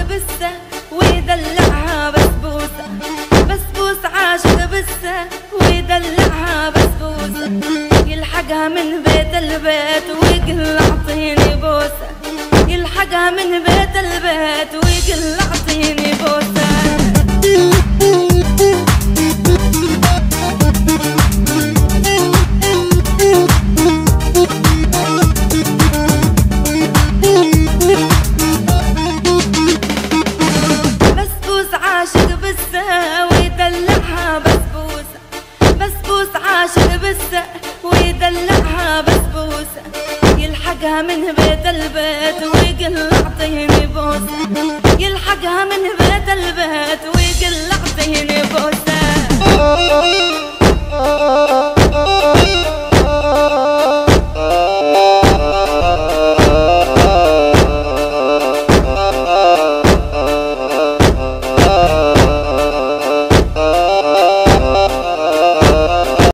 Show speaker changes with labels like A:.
A: بسة ويدلعها بسبوسة، بسبوسة عاشق بسة ويدلعها بسبوسة، يلحقها من بيت البيت ويقول اعطيني بوسة، يلحقها من بيت البيت ويقول اعطيني بوسة. عاشق بسة ويدلعها بسبوسة، بسبوسة عاشق بسة ويدلعها بسبوسة، يلحقها من بيت البيت ويقول اعطيني بوسة، يلحقها من بيت البيت